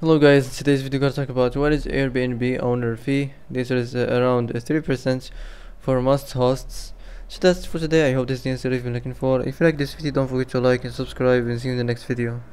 Hello guys, in today's video we're gonna talk about what is Airbnb owner fee. This is around 3% for most hosts. So that's it for today. I hope this is the answer you've been looking for. If you like this video, don't forget to like and subscribe, and see you in the next video.